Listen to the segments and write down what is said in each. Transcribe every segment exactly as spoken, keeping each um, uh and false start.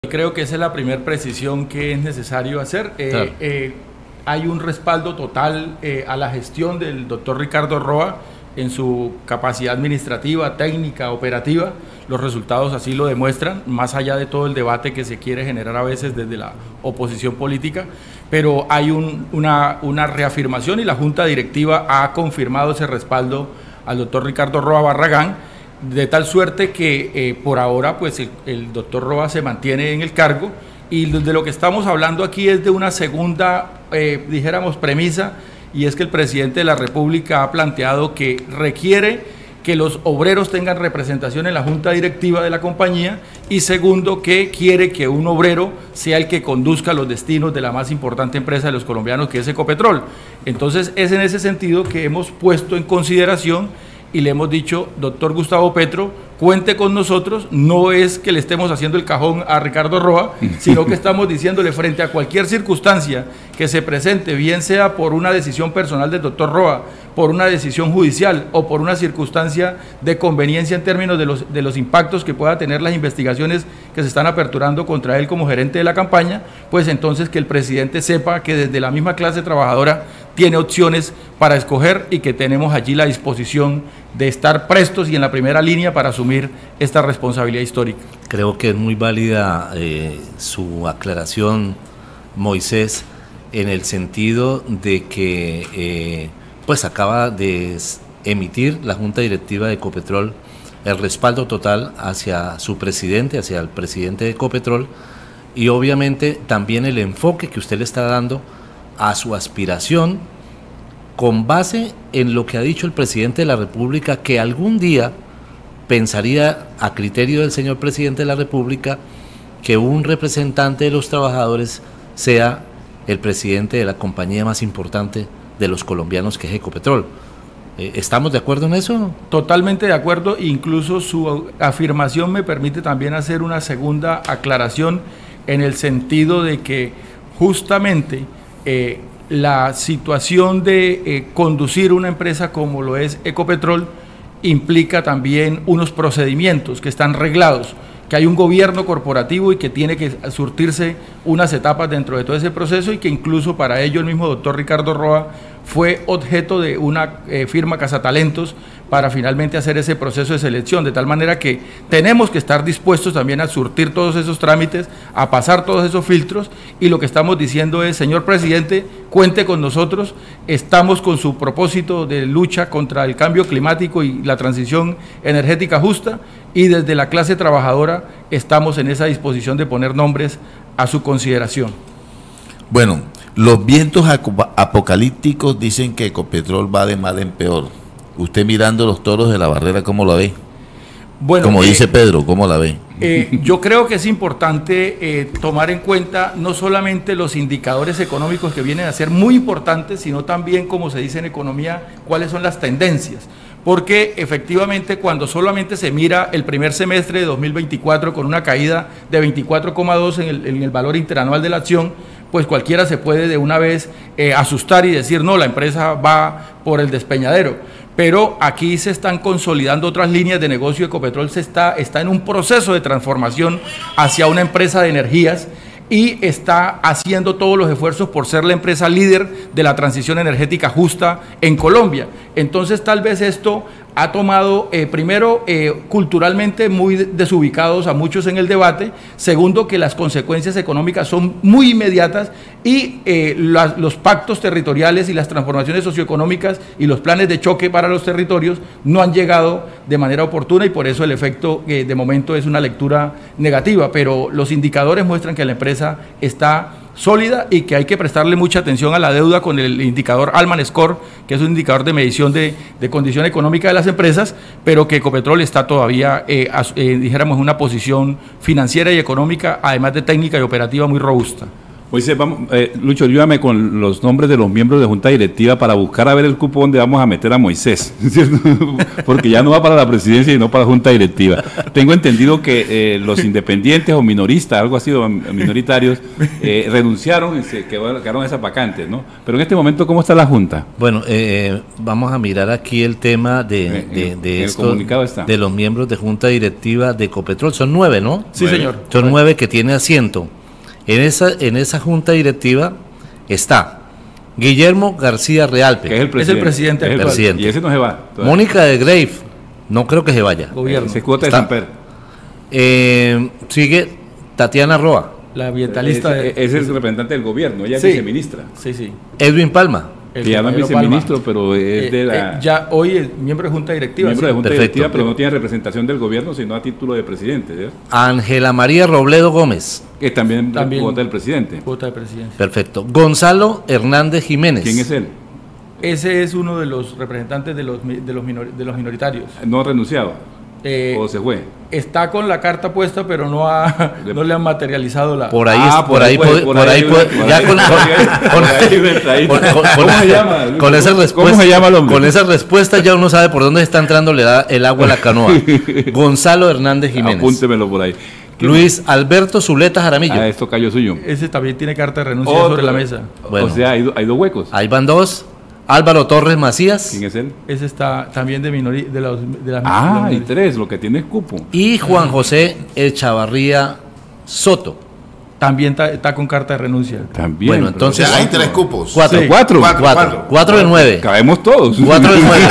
Creo que esa es la primera precisión que es necesario hacer. Eh, claro. eh, hay un respaldo total eh, a la gestión del doctor Ricardo Roa en su capacidad administrativa, técnica, operativa. Los resultados así lo demuestran, más allá de todo el debate que se quiere generar a veces desde la oposición política, pero hay un, una, una reafirmación y la Junta Directiva ha confirmado ese respaldo al doctor Ricardo Roa Barragán, de tal suerte que eh, por ahora pues el, el doctor Roa se mantiene en el cargo, y de lo que estamos hablando aquí es de una segunda, eh, dijéramos, premisa, y es que el presidente de la República ha planteado que requiere que los obreros tengan representación en la junta directiva de la compañía, y segundo, que quiere que un obrero sea el que conduzca los destinos de la más importante empresa de los colombianos, que es Ecopetrol. Entonces es en ese sentido que hemos puesto en consideración y le hemos dicho: doctor Gustavo Petro, cuente con nosotros. No es que le estemos haciendo el cajón a Ricardo Roa, sino que estamos diciéndole, frente a cualquier circunstancia que se presente, bien sea por una decisión personal del doctor Roa, por una decisión judicial o por una circunstancia de conveniencia en términos de los, de los impactos que pueda tener las investigaciones que se están aperturando contra él como gerente de la campaña, pues entonces que el presidente sepa que desde la misma clase trabajadora tiene opciones para escoger, y que tenemos allí la disposición de estar prestos y en la primera línea para asumir esta responsabilidad histórica. Creo que es muy válida eh, su aclaración, Moisés, en el sentido de que eh, pues acaba de emitir la Junta Directiva de Ecopetrol el respaldo total hacia su presidente, hacia el presidente de Ecopetrol, y obviamente también el enfoque que usted le está dando a su aspiración, con base en lo que ha dicho el presidente de la República, que algún día pensaría, a criterio del señor presidente de la República, que un representante de los trabajadores sea el presidente de la compañía más importante de los colombianos, que es Ecopetrol. ¿Estamos de acuerdo en eso? Totalmente de acuerdo. Incluso su afirmación me permite también hacer una segunda aclaración, en el sentido de que justamente eh, la situación de eh, conducir una empresa como lo es Ecopetrol implica también unos procedimientos que están reglados, que hay un gobierno corporativo y que tiene que surtirse unas etapas dentro de todo ese proceso, y que incluso para ello el mismo doctor Ricardo Roa fue objeto de una eh, firma cazatalentos para finalmente hacer ese proceso de selección, de tal manera que tenemos que estar dispuestos también a surtir todos esos trámites, a pasar todos esos filtros, y lo que estamos diciendo es: señor presidente, cuente con nosotros, estamos con su propósito de lucha contra el cambio climático y la transición energética justa, y desde la clase trabajadora estamos en esa disposición de poner nombres a su consideración. Bueno, los vientos apocalípticos dicen que Ecopetrol va de mal en peor. Usted, mirando los toros de la barrera, ¿cómo la ve? Bueno, como eh, dice Pedro, ¿cómo la ve? Eh, yo creo que es importante eh, tomar en cuenta no solamente los indicadores económicos, que vienen a ser muy importantes, sino también, como se dice en economía, cuáles son las tendencias. Porque efectivamente, cuando solamente se mira el primer semestre de dos mil veinticuatro con una caída de veinticuatro coma dos en el, en el valor interanual de la acción, pues cualquiera se puede de una vez eh, asustar y decir: no, la empresa va por el despeñadero. Pero aquí se están consolidando otras líneas de negocio. Ecopetrol se está, está en un proceso de transformación hacia una empresa de energías, y está haciendo todos los esfuerzos por ser la empresa líder de la transición energética justa en Colombia. Entonces, tal vez esto ha tomado, eh, primero, eh, culturalmente muy desubicados a muchos en el debate; segundo, que las consecuencias económicas son muy inmediatas, y eh, la, los pactos territoriales y las transformaciones socioeconómicas y los planes de choque para los territorios no han llegado de manera oportuna, y por eso el efecto eh, de momento es una lectura negativa. Pero los indicadores muestran que la empresa está sólida, y que hay que prestarle mucha atención a la deuda con el indicador Alman Score, que es un indicador de medición de, de condición económica de las empresas, pero que Ecopetrol está todavía, eh, a, eh, dijéramos, en una posición financiera y económica, además de técnica y operativa, muy robusta. Moisés, vamos, eh, Lucho, ayúdame con los nombres de los miembros de Junta Directiva para buscar a ver el cupo donde vamos a meter a Moisés, ¿cierto? Porque ya no va para la presidencia y no para la Junta Directiva. Tengo entendido que eh, los independientes o minoristas, algo así, minoritarios, eh, renunciaron y se quedaron esas vacantes, ¿no? Pero en este momento, ¿cómo está la Junta? Bueno, eh, vamos a mirar aquí el tema de, Eh, de, en- de, en el esto, comunicado está. de los miembros de Junta Directiva de Ecopetrol. Son nueve, ¿no? Sí, señor. Son nueve que tiene asiento. En esa, en esa junta directiva está Guillermo García Realpe, Que es el Es el presidente. presidente Es el actual. presidente. Y ese no se va. todavía. Mónica de Grave, no creo que se vaya. Gobierno. Ese es cuota de Está. San Pedro. Eh, sigue Tatiana Roa, La ambientalista Ese- de... ese es el representante del gobierno, ella es Sí. viceministra. Sí, sí. Edwin Palma, El Que ya no es compañero viceministro, Palma. pero es de Eh, la... eh, ya hoy es miembro de Junta Directiva. miembro sí. de Junta Perfecto. Directiva, pero no tiene representación del gobierno, sino a título de presidente, ¿cierto? Ángela María Robledo Gómez, Que también, También. vota del presidente. Cuota de presidencia. perfecto. Gonzalo Hernández Jiménez. ¿Quién es él? Ese es uno de los representantes de los, mi- de los, minor- de los minoritarios. ¿No ha renunciado? Eh, ¿O se fue? está con la carta puesta, pero no, ha, no le han materializado la... Por ahí, Ah, es- por ahí, puede- por ahí, puede- por ya ahí, con, por con- ahí, con- por ahí, ahí. con- con- ¿Cómo con- se llama? con esa ¿Cómo respuesta, se llama el hombre? con esa respuesta ya uno sabe por dónde está entrando le da el agua a la canoa. Gonzalo Hernández Jiménez. Apúntemelo por ahí. Luis Alberto Zuleta Jaramillo. Ah, esto cayó suyo. Ese también tiene carta de renuncia Otro. sobre la mesa. Bueno. O sea, hay, do- hay dos huecos. Ahí van dos. Álvaro Torres Macías ¿Quién es él? Ese está también de, minori de, los, de las Ah, de hay los- tres, lo que tiene es cupo. y Juan José Echavarría Soto. También está, está con carta de renuncia. También. Bueno, pero- O entonces- sea, hay tres cupos. Cuatro. Sí. Cuatro. Cuatro. Cuatro. Cuatro de nueve. Cabemos todos. Cuatro de nueve.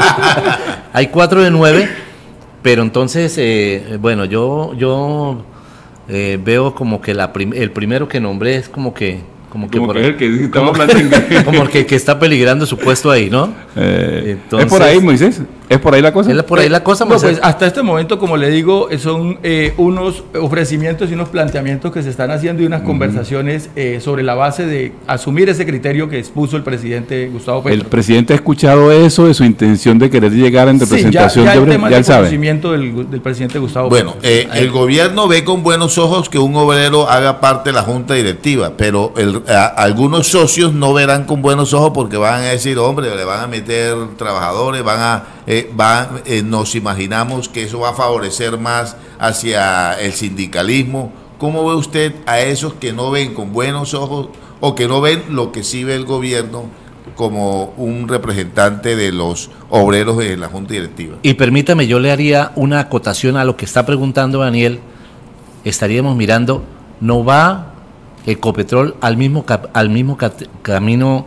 Hay cuatro de nueve, pero entonces, eh, bueno, yo, yo eh, veo como que la prim- el primero que nombré es como que, como que, Como por- que es el que estamos como- hablando en como que, que está peligrando su puesto ahí, ¿no? Eh, Entonces- ¿Es por ahí, Moisés? ¿Es por ahí la cosa? Es por ahí la cosa, No, Moisés. pues hasta este momento, como le digo, eh, son eh, unos ofrecimientos y unos planteamientos que se están haciendo y unas conversaciones eh, sobre la base de asumir ese criterio que expuso el presidente Gustavo Petro. El presidente ha escuchado eso de su intención de querer llegar en Sí, ya, representación ya de el obreros. tema Ya de él sabe. conocimiento del, del presidente Gustavo Bueno, Petro. eh, el gobierno ve con buenos ojos que un obrero haga parte de la junta directiva, pero el- a- algunos socios no verán con buenos ojos porque van a decir, hombre, le van a meter trabajadores, van a, eh, van, eh, nos imaginamos que eso va a favorecer más hacia el sindicalismo. ¿Cómo ve usted a esos que no ven con buenos ojos o que no ven lo que sí ve el gobierno como un representante de los obreros en la junta directiva? Y permítame, yo le haría una acotación a lo que está preguntando Daniel. Estaríamos mirando, ¿no va Ecopetrol al mismo, cap- al mismo cat- camino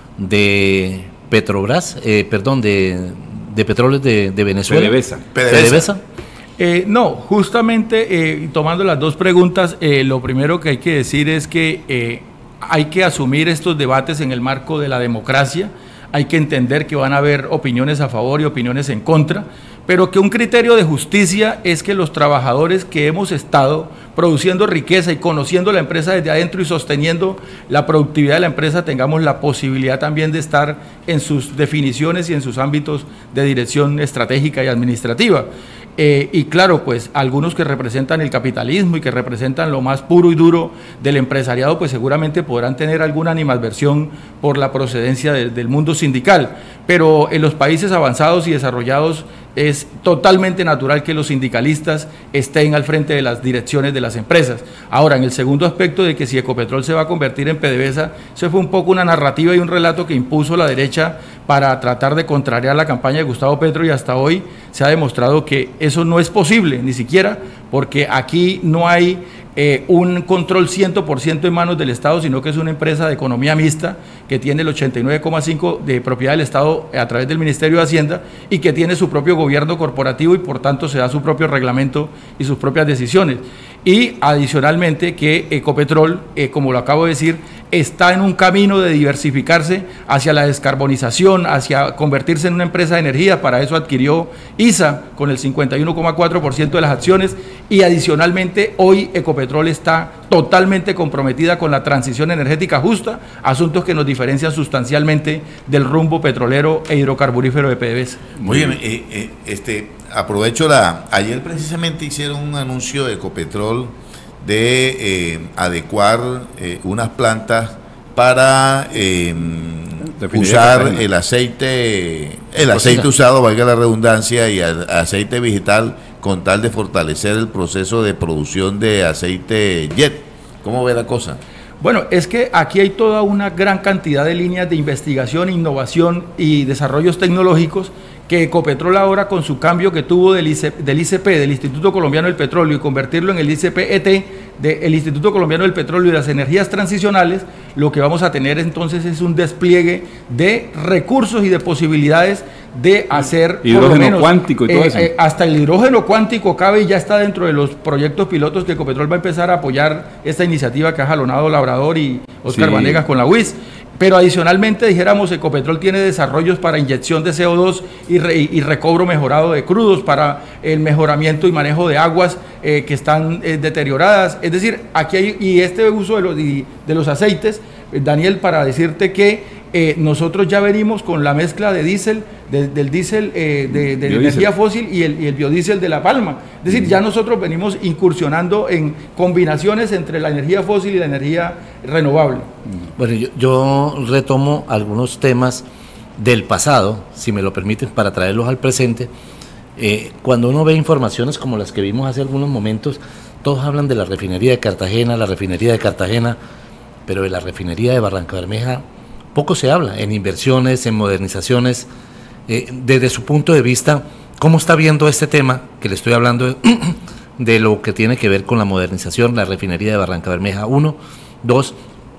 de Petrobras, eh, perdón, de, de Petróleos de, de Venezuela? PDVSA. PDVSA. PDVSA. Eh, no, justamente eh, tomando las dos preguntas, eh, lo primero que hay que decir es que eh, hay que asumir estos debates en el marco de la democracia, hay que entender que van a haber opiniones a favor y opiniones en contra, pero que un criterio de justicia es que los trabajadores que hemos estado produciendo riqueza y conociendo la empresa desde adentro y sosteniendo la productividad de la empresa tengamos la posibilidad también de estar en sus definiciones y en sus ámbitos de dirección estratégica y administrativa. Eh, y claro, pues algunos que representan el capitalismo y que representan lo más puro y duro del empresariado, pues seguramente podrán tener alguna animadversión por la procedencia de, del mundo sindical. Pero en los países avanzados y desarrollados es totalmente natural que los sindicalistas estén al frente de las direcciones de las empresas. Ahora, en el segundo aspecto de que si Ecopetrol se va a convertir en PDVSA, eso fue un poco una narrativa y un relato que impuso la derecha para tratar de contrariar la campaña de Gustavo Petro, y hasta hoy se ha demostrado que eso no es posible, ni siquiera porque aquí no hay eh, un control cien por ciento en manos del Estado, sino que es una empresa de economía mixta que tiene el ochenta y nueve coma cinco por ciento de propiedad del Estado a través del Ministerio de Hacienda y que tiene su propio gobierno corporativo y por tanto se da su propio reglamento y sus propias decisiones. Y adicionalmente que Ecopetrol, eh, como lo acabo de decir, está en un camino de diversificarse hacia la descarbonización, hacia convertirse en una empresa de energía. Para eso adquirió I S A con el cincuenta y uno coma cuatro por ciento de las acciones, y adicionalmente hoy Ecopetrol está totalmente comprometida con la transición energética justa, asuntos que nos diferencian sustancialmente del rumbo petrolero e hidrocarburífero de PDVSA. Oye, eh, eh, este, aprovecho la... Ayer precisamente hicieron un anuncio de Ecopetrol de eh, adecuar eh, unas plantas para eh, usar el aceite, el aceite usado, valga la redundancia, y a, aceite vegetal con tal de fortalecer el proceso de producción de aceite jet. ¿Cómo ve la cosa? Bueno, es que aquí hay toda una gran cantidad de líneas de investigación, innovación y desarrollos tecnológicos que Ecopetrol ahora, con su cambio que tuvo del, I C, del I C P, del Instituto Colombiano del Petróleo, y convertirlo en el I C P E T, del Instituto Colombiano del Petróleo y las Energías Transicionales, lo que vamos a tener entonces es un despliegue de recursos y de posibilidades de hacer hidrógeno por lo menos, cuántico y todo eh, eso. Eh, hasta el hidrógeno cuántico cabe y ya está dentro de los proyectos pilotos que Ecopetrol va a empezar a apoyar esta iniciativa que ha jalonado Labrador y Oscar Sí. Vanegas con la U I S. Pero adicionalmente, dijéramos, Ecopetrol tiene desarrollos para inyección de C O dos y, re, y recobro mejorado de crudos, para el mejoramiento y manejo de aguas eh, que están eh, deterioradas. Es decir, aquí hay, y este uso de los, de los aceites, eh, Daniel, para decirte que eh, nosotros ya venimos con la mezcla de diésel, de, del diésel eh, de, de energía fósil y el, y el biodiesel de La Palma. Es decir, ya nosotros venimos incursionando en combinaciones entre la energía fósil y la energía renovable. Bueno, yo, yo retomo algunos temas del pasado, si me lo permiten, para traerlos al presente. Eh, cuando uno ve informaciones como las que vimos hace algunos momentos, todos hablan de la refinería de Cartagena, la refinería de Cartagena, pero de la refinería de Barrancabermeja poco se habla, en inversiones, en modernizaciones. Eh, desde su punto de vista, ¿cómo está viendo este tema que le estoy hablando de, de lo que tiene que ver con la modernización, la refinería de Barrancabermeja? Uno, dos,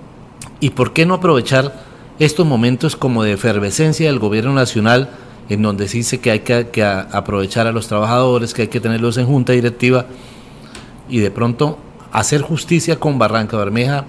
¿y por qué no aprovechar estos momentos como de efervescencia del gobierno nacional, en donde se dice que hay que, que aprovechar a los trabajadores, que hay que tenerlos en junta directiva, y de pronto hacer justicia con Barrancabermeja?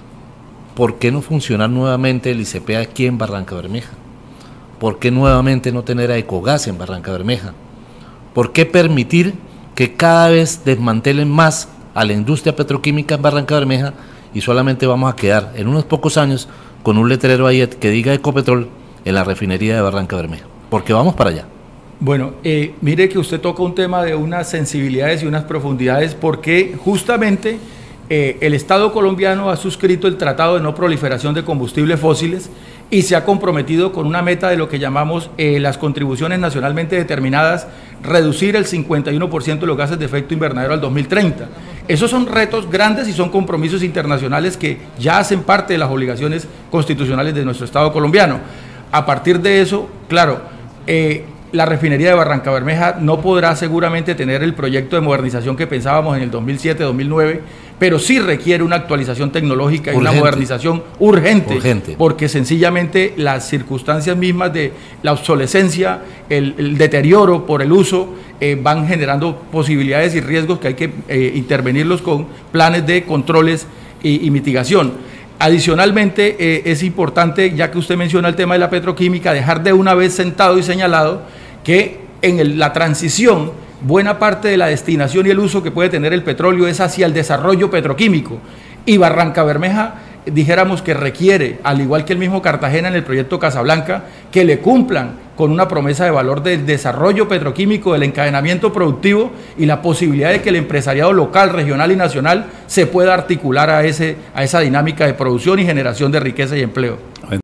¿Por qué no funcionar nuevamente el I C P aquí en Barrancabermeja? ¿Por qué nuevamente no tener a Ecogas en Barrancabermeja? ¿Por qué permitir que cada vez desmantelen más a la industria petroquímica en Barrancabermeja y solamente vamos a quedar en unos pocos años con un letrero ahí que diga Ecopetrol en la refinería de Barrancabermeja? Porque vamos para allá. Bueno, eh, mire que usted toca un tema de unas sensibilidades y unas profundidades, porque justamente eh, el Estado colombiano ha suscrito el Tratado de No Proliferación de Combustibles Fósiles y se ha comprometido con una meta de lo que llamamos eh, las contribuciones nacionalmente determinadas, reducir el cincuenta y uno por ciento de los gases de efecto invernadero al dos mil treinta. Esos son retos grandes y son compromisos internacionales que ya hacen parte de las obligaciones constitucionales de nuestro Estado colombiano. A partir de eso, claro, eh, la refinería de Barrancabermeja no podrá seguramente tener el proyecto de modernización que pensábamos en el dos mil siete dos mil nueve, pero sí requiere una actualización tecnológica y urgente. Una modernización urgente, urgente, porque sencillamente las circunstancias mismas de la obsolescencia, el, el deterioro por el uso, eh, van generando posibilidades y riesgos que hay que eh, intervenirlos con planes de controles y, y mitigación. Adicionalmente, eh, es importante, ya que usted menciona el tema de la petroquímica, dejar de una vez sentado y señalado que en el, la transición, buena parte de la destinación y el uso que puede tener el petróleo es hacia el desarrollo petroquímico. Y Barrancabermeja, dijéramos que requiere, al igual que el mismo Cartagena en el proyecto Casablanca, que le cumplan con una promesa de valor del desarrollo petroquímico, del encadenamiento productivo y la posibilidad de que el empresariado local, regional y nacional se pueda articular a, ese, a esa dinámica de producción y generación de riqueza y empleo.